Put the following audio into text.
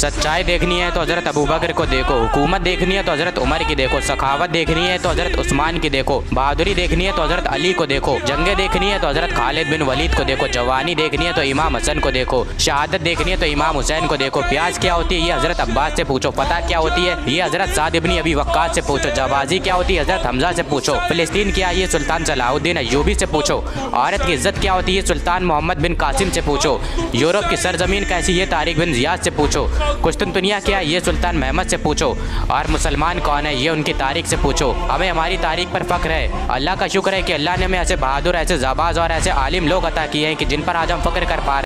सच्चाई देखनी है तो हज़रत अबू बकर को देखो, हुकूमत देखनी है तो हज़रत उमर की देखो, सखावत देखनी है तो हज़रत उस्मान की देखो, बहादुरी देखनी है तो हज़रत अली को देखो, जंगे देखनी है तो हज़रत खालिद बिन वलीद को देखो, जवानी देखनी है तो इमाम हसन को देखो, शहादत देखनी है तो इमाम हुसैन को देखो। प्याज क्या होती है ये हज़रत अब्बास से पूछो, पता क्या होती है ये हज़रत साद इब्न अबी वक्कास से पूछो, जाबाजी क्या होती है हज़रत हमजा से पूछो, फिलिस्तीन क्या है ये सुल्तान सलाहुद्दीन अय्यूबी से पूछो, औरत की इज्जत क्या होती है सुल्तान मोहम्मद बिन कासिम से पूछो, यूरोप की सरजमीन कैसी है तारिक बिन जियाद से पूछो, कुस्तुनतुनिया क्या है ये सुल्तान महमद से पूछो, और मुसलमान कौन है ये उनकी तारीख से पूछो। हमें हमारी तारीख पर फ़ख्र है। अल्लाह का शुक्र है कि अल्लाह ने हमें ऐसे बहादुर, ऐसे जाबाज और ऐसे आलिम लोग अता किए हैं कि जिन पर आज हम फ़ख्र कर पा रहे हैं।